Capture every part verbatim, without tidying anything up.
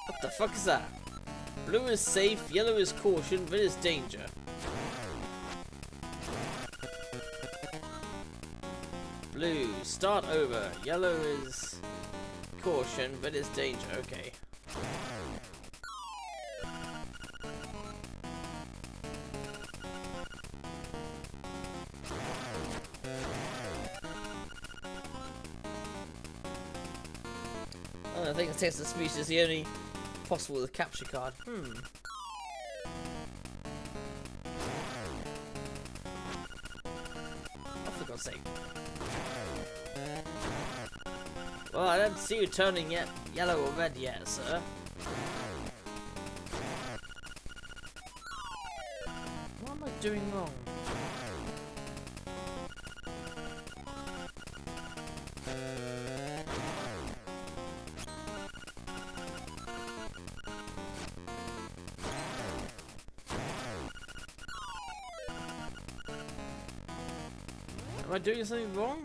What the fuck is that? Blue is safe, yellow is caution, red is danger. Blue, start over. Yellow is caution, red is danger. Okay. Oh, I think the text of speech is the only possible with capture card. Hmm. Oh, for God's sake. Well, I don't see you turning yet yellow or red yet, sir. What am I doing wrong? Am I doing something wrong?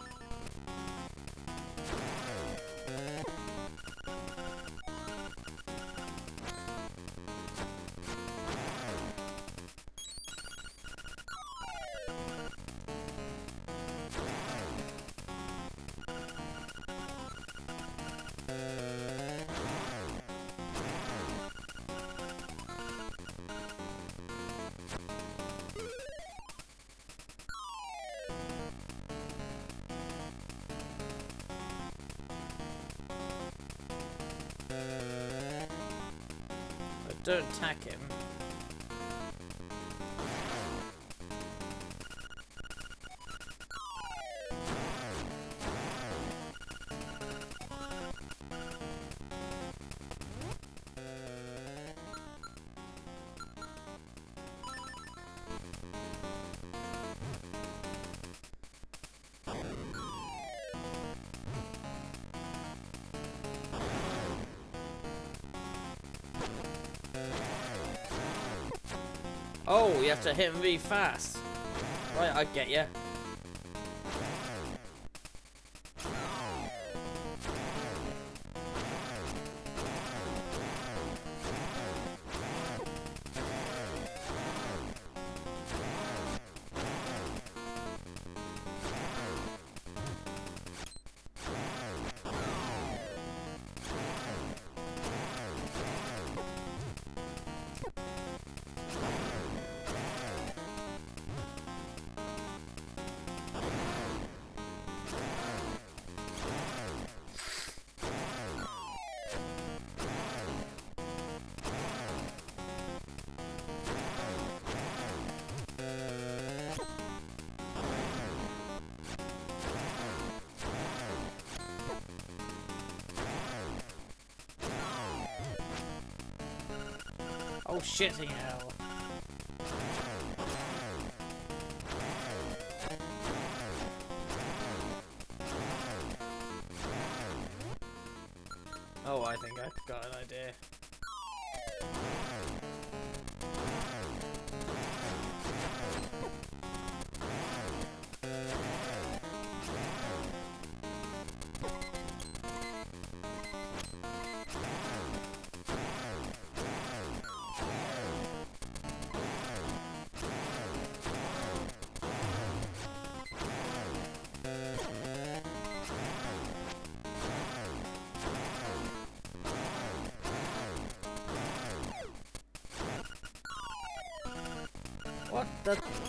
Don't attack him. Oh, you have to hit him really fast. Right, I get you. Oh shitting hell. Oh, I think I've got an idea. What the?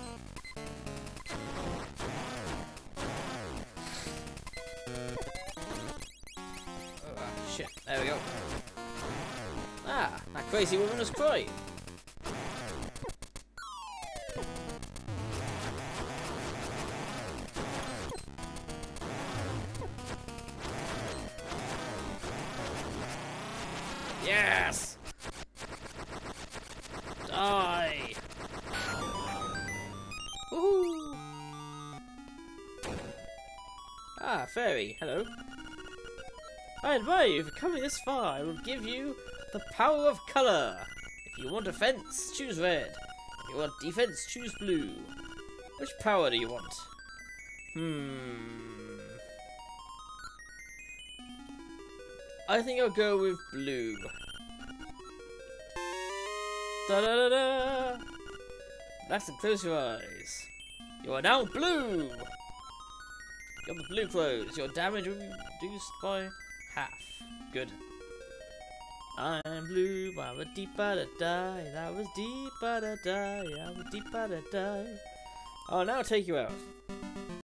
Oh, shit, there we go. Ah, that crazy woman is crying. Yes! Die! Woohoo! Ah, fairy, hello. I admire you for coming this far. I will give you the power of colour. If you want offense, choose red. If you want defense, choose blue. Which power do you want? Hmm. I think I'll go with blue. Da da da da. Relax and close your eyes. You are now blue. You have the blue clothes. Your damage will be reduced by half. Good. I'm blue. I'm a deep da die. That was deep da die. I'm a deep da die. I'll now take you out.